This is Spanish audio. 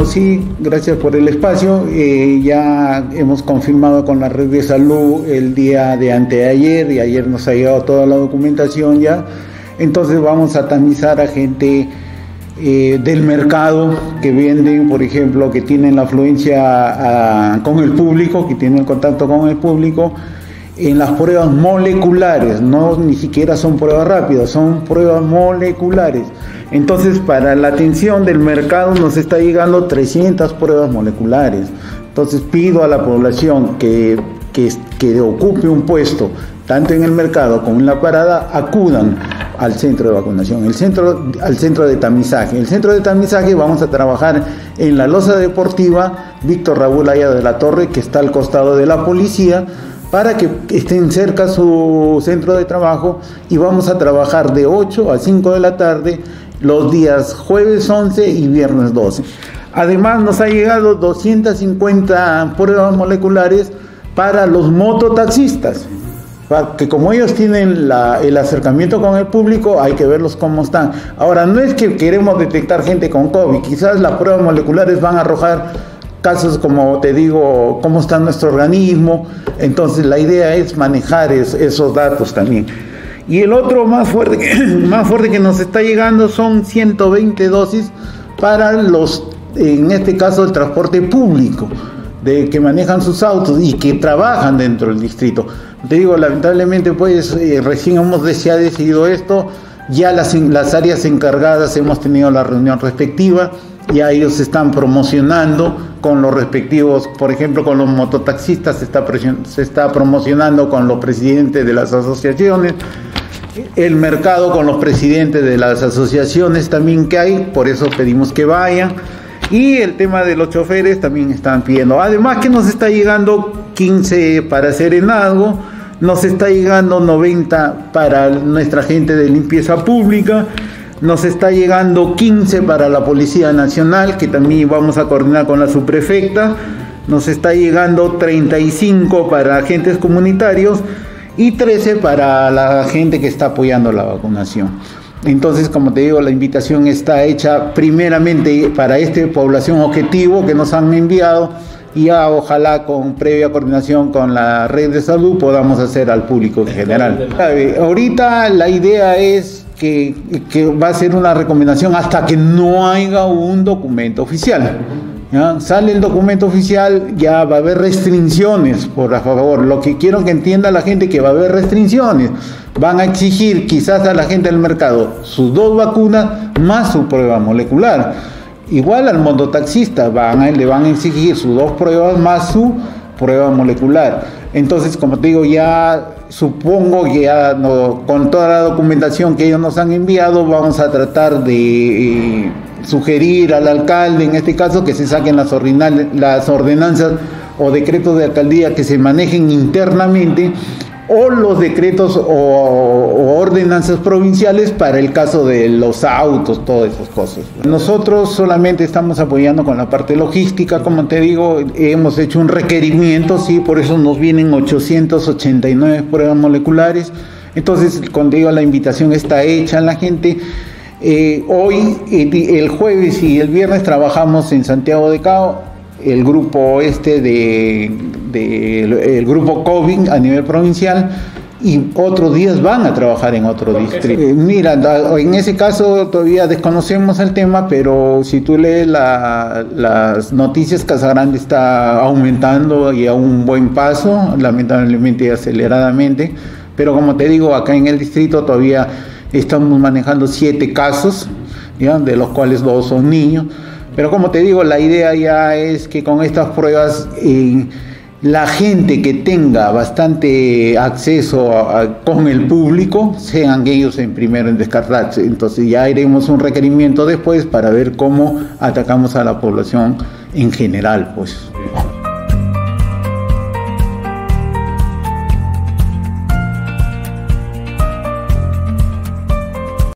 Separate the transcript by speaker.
Speaker 1: Bueno, sí, gracias por el espacio. Ya hemos confirmado con la red de salud el día de anteayer y ayer nos ha llegado toda la documentación ya. Entonces vamos a tamizar a gente del mercado que venden, por ejemplo, que tienen la afluencia con el público, que tienen el contacto con el público, en las pruebas moleculares. No, ni siquiera son pruebas rápidas, son pruebas moleculares. Entonces, para la atención del mercado nos está llegando 300 pruebas moleculares. Entonces, pido a la población que ocupe un puesto, tanto en el mercado como en la parada, acudan al centro de vacunación, al centro de tamizaje. El centro de tamizaje vamos a trabajar en la losa deportiva Víctor Raúl Aya de la Torre, que está al costado de la policía, para que estén cerca su centro de trabajo, y vamos a trabajar de 8 a 5 de la tarde los días jueves 11 y viernes 12. Además nos ha llegado 250 pruebas moleculares para los mototaxistas, que como ellos tienen el acercamiento con el público, hay que verlos cómo están. Ahora, no es que queremos detectar gente con COVID, quizás las pruebas moleculares van a arrojar casos, como te digo, cómo está nuestro organismo. Entonces la idea es manejar esos datos también. Y el otro más fuerte que nos está llegando son 120 dosis para en este caso, el transporte público, que manejan sus autos y que trabajan dentro del distrito. Te digo, lamentablemente, pues recién se ha decidido esto, ya las áreas encargadas hemos tenido la reunión respectiva, ya ellos se están promocionando con los respectivos, por ejemplo, con los mototaxistas se está promocionando con los presidentes de las asociaciones, el mercado con los presidentes de las asociaciones también que hay, por eso pedimos que vayan. Y el tema de los choferes también están pidiendo. Además que nos está llegando 15 para Serenazgo, nos está llegando 90 para nuestra gente de limpieza pública, nos está llegando 15 para la Policía Nacional, que también vamos a coordinar con la subprefecta, nos está llegando 35 para agentes comunitarios y 13 para la gente que está apoyando la vacunación. Entonces, como te digo, la invitación está hecha primeramente para esta población objetivo que nos han enviado, y ya ojalá con previa coordinación con la red de salud podamos hacer al público en general. Ahorita la idea es que va a ser una recomendación hasta que no haya un documento oficial. ¿Ya? Sale el documento oficial, ya va a haber restricciones, por favor. Lo que quiero que entienda la gente, que va a haber restricciones. Van a exigir quizás a la gente del mercado sus 2 vacunas más su prueba molecular. Igual al mototaxista le van a exigir sus 2 pruebas más su prueba molecular. Entonces, como te digo, ya supongo que ya con toda la documentación que ellos nos han enviado, vamos a tratar de sugerir al alcalde, en este caso, que se saquen las ordenanzas o decretos de alcaldía que se manejen internamente, o los decretos o ordenanzas provinciales para el caso de los autos, todas esas cosas. Nosotros solamente estamos apoyando con la parte logística, como te digo, hemos hecho un requerimiento, sí, por eso nos vienen 889 pruebas moleculares. Entonces, cuando digo, la invitación está hecha a la gente. Hoy, el jueves y el viernes trabajamos en Santiago de Cao, el grupo el grupo COVID a nivel provincial, y otros días van a trabajar en otro distrito. Mira, en ese caso todavía desconocemos el tema, pero si tú lees las noticias, Casagrande está aumentando y a un buen paso, lamentablemente aceleradamente, pero como te digo, acá en el distrito todavía estamos manejando 7 casos, ¿ya? De los cuales 2 son niños. Pero como te digo, la idea ya es que con estas pruebas la gente que tenga bastante acceso con el público, sean ellos primero en descartarse. Entonces ya haremos un requerimiento después para ver cómo atacamos a la población en general, pues.